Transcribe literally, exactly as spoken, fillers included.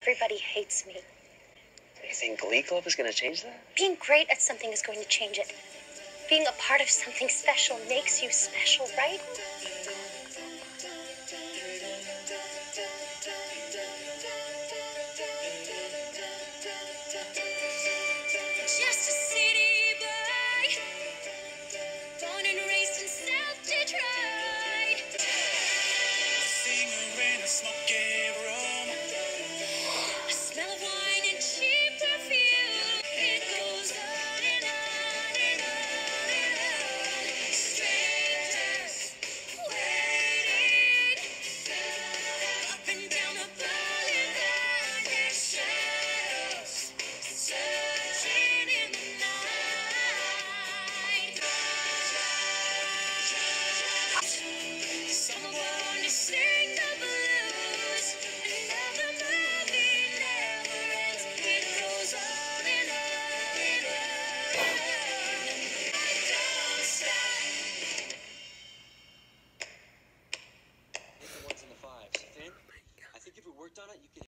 Everybody hates me. You think Glee Club is going to change that? Being great at something is going to change it. Being a part of something special makes you special, right? Just a city boy, born and raised in South Detroit. Singer in a smoky room. A smell of wine and cheap perfume. It goes on and on and on and on. Strangers waiting up and down the boulevard. Their shadows searching in the night. Someone to sing the blues, and now the movie never ends. It goes on and on and on. Don't stop. The ones and the fives. Thin? I think if we worked on it, you could.